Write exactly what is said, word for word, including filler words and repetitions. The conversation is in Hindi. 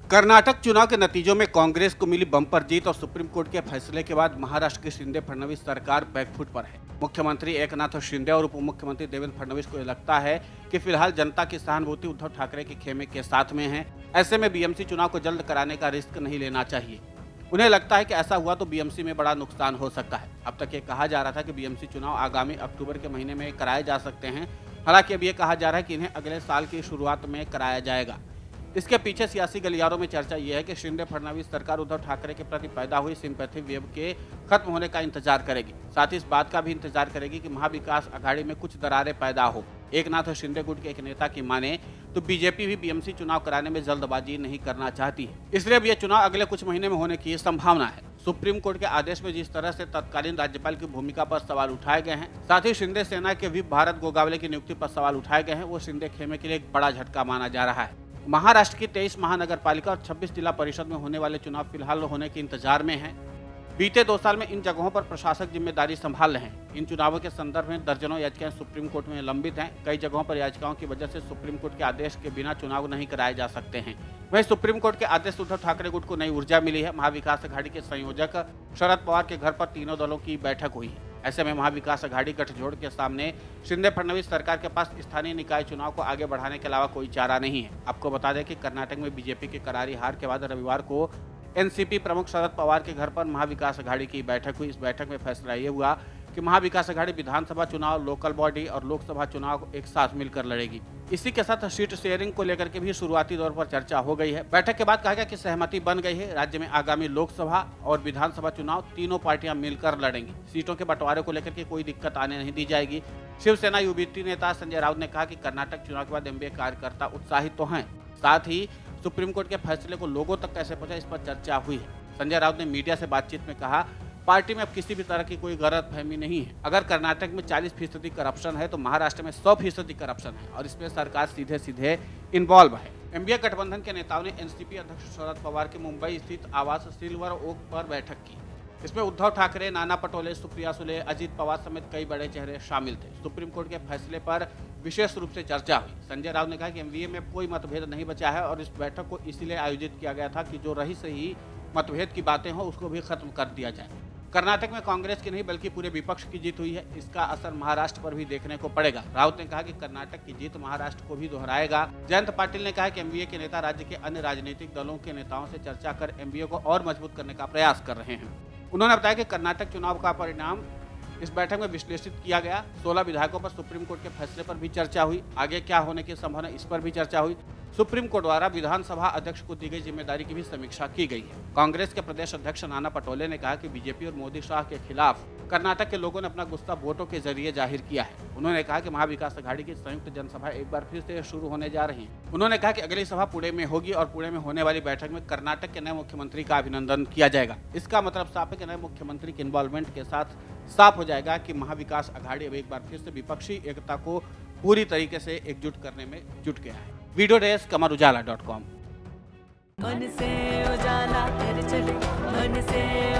कर्नाटक चुनाव के नतीजों में कांग्रेस को मिली बम्पर जीत और सुप्रीम कोर्ट के फैसले के बाद महाराष्ट्र की शिंदे फडणवीस सरकार बैकफुट पर है। मुख्यमंत्री एकनाथ शिंदे और उप मुख्यमंत्री देवेंद्र फडणवीस को लगता है कि फिलहाल जनता की सहानुभूति उद्धव ठाकरे के खेमे के साथ में है। ऐसे में बीएमसी चुनाव को जल्द कराने का रिस्क नहीं लेना चाहिए। उन्हें लगता है कि ऐसा हुआ तो बीएमसी में बड़ा नुकसान हो सकता है। अब तक ये कहा जा रहा था कि बीएमसी चुनाव आगामी अक्टूबर के महीने में कराए जा सकते हैं। हालांकि अब ये कहा जा रहा है कि इन्हें अगले साल की शुरुआत में कराया जाएगा। इसके पीछे सियासी गलियारों में चर्चा यह है कि शिंदे फडणवीस सरकार उद्धव ठाकरे के प्रति पैदा हुई सिंपैथी वेव के खत्म होने का इंतजार करेगी। साथ ही इस बात का भी इंतजार करेगी कि महाविकास अघाड़ी में कुछ दरारें पैदा हो। एकनाथ शिंदे गुट के एक नेता की माने तो बीजेपी भी बीएमसी चुनाव कराने में जल्दबाजी नहीं करना चाहती है, इसलिए अब यह चुनाव अगले कुछ महीने में होने की संभावना है। सुप्रीम कोर्ट के आदेश में जिस तरह से तत्कालीन राज्यपाल की भूमिका पर सवाल उठाए गए हैं, साथ ही शिंदे सेना के व्हिप भारत गोगावले की नियुक्ति पर सवाल उठाए गए हैं, वो शिंदे खेमे के लिए एक बड़ा झटका माना जा रहा है। महाराष्ट्र की तेईस महानगर पालिका और छब्बीस जिला परिषद में होने वाले चुनाव फिलहाल होने के इंतजार में हैं। बीते दो साल में इन जगहों पर प्रशासक जिम्मेदारी संभाल रहे हैं। इन चुनावों के संदर्भ में दर्जनों याचिकाएं सुप्रीम कोर्ट में लंबित हैं। कई जगहों पर याचिकाओं की वजह से सुप्रीम कोर्ट के आदेश के बिना चुनाव नहीं कराए जा सकते हैं। वहीं सुप्रीम कोर्ट के आदेश से उद्धव ठाकरे गुट को नई ऊर्जा मिली है। महाविकास अघाड़ी के संयोजक शरद पवार के घर पर तीनों दलों की बैठक हुई है। ऐसे में महाविकास अघाड़ी गठजोड़ के सामने शिंदे फडणवीस सरकार के पास स्थानीय निकाय चुनाव को आगे बढ़ाने के अलावा कोई चारा नहीं है। आपको बता दें कि कर्नाटक में बीजेपी की करारी हार के बाद रविवार को एनसीपी प्रमुख शरद पवार के घर पर महाविकास अघाड़ी की बैठक हुई। इस बैठक में फैसला ये हुआ कि महाविकास अघाड़ी विधानसभा चुनाव, लोकल बॉडी और लोकसभा चुनाव को एक साथ मिलकर लड़ेगी। इसी के साथ सीट शेयरिंग को लेकर के भी शुरुआती दौर पर चर्चा हो गई है। बैठक के बाद कहा गया कि सहमति बन गई है। राज्य में आगामी लोकसभा और विधानसभा चुनाव तीनों पार्टियां मिलकर लड़ेंगी। सीटों के बंटवारे को लेकर के कोई दिक्कत आने नहीं दी जाएगी। शिवसेना यूबीटी नेता संजय राउत ने कहा कि कर्नाटक चुनाव के बाद एमबीए कार्यकर्ता उत्साहित तो हैं, साथ ही सुप्रीम कोर्ट के फैसले को लोगों तक कैसे पहुंचा, इस पर चर्चा हुई है। संजय राउत ने मीडिया से बातचीत में कहा, पार्टी में अब किसी भी तरह की कोई गलतफहमी नहीं है। अगर कर्नाटक में चालीस फीसदी करप्शन है तो महाराष्ट्र में सौ फीसदी करप्शन है और इसमें सरकार सीधे सीधे इन्वॉल्व है। एमबीए गठबंधन के नेताओं ने एनसीपी अध्यक्ष शरद पवार के मुंबई स्थित आवास सिल्वर ओक पर बैठक की। इसमें उद्धव ठाकरे, नाना पटोले, सुप्रिया सुले, अजित पवार समेत कई बड़े चेहरे शामिल थे। सुप्रीम कोर्ट के फैसले पर विशेष रूप से चर्चा हुई। संजय राउत ने कहा कि एमबीए में कोई मतभेद नहीं बचा है और इस बैठक को इसीलिए आयोजित किया गया था कि जो रही सही मतभेद की बातें हो उसको भी खत्म कर दिया जाए। कर्नाटक में कांग्रेस की नहीं बल्कि पूरे विपक्ष की जीत हुई है। इसका असर महाराष्ट्र पर भी देखने को पड़ेगा। राउत ने कहा कि कर्नाटक की जीत महाराष्ट्र को भी दोहराएगा। जयंत पाटिल ने कहा कि एमबीए के नेता राज्य के अन्य राजनीतिक दलों के नेताओं से चर्चा कर एमबीए को और मजबूत करने का प्रयास कर रहे हैं। उन्होंने बताया कि कर्नाटक चुनाव का परिणाम इस बैठक में विश्लेषित किया गया। सोलह विधायकों पर सुप्रीम कोर्ट के फैसले पर भी चर्चा हुई। आगे क्या होने की संभावना, इस पर भी चर्चा हुई। सुप्रीम कोर्ट द्वारा विधानसभा अध्यक्ष को दी गई जिम्मेदारी की भी समीक्षा की गई है। कांग्रेस के प्रदेश अध्यक्ष नाना पटोले ने कहा कि बीजेपी और मोदी शाह के खिलाफ कर्नाटक के लोगों ने अपना गुस्सा वोटों के जरिए जाहिर किया है। उन्होंने कहा कि महाविकास अघाड़ी की संयुक्त जनसभा एक बार फिर से शुरू होने जा रही है। उन्होंने कहा कि अगली सभा पुणे में होगी और पुणे में होने वाली बैठक में कर्नाटक के नए मुख्यमंत्री का अभिनंदन किया जाएगा। इसका मतलब साफ है कि नए मुख्यमंत्री के इन्वॉल्वमेंट के साथ साफ हो जाएगा कि महाविकास अघाड़ी अब एक बार फिर से विपक्षी एकता को पूरी तरीके से एकजुट करने में जुट गया है। Video desk Amar Ujala dot com. मन से उजाला कर चले, मन से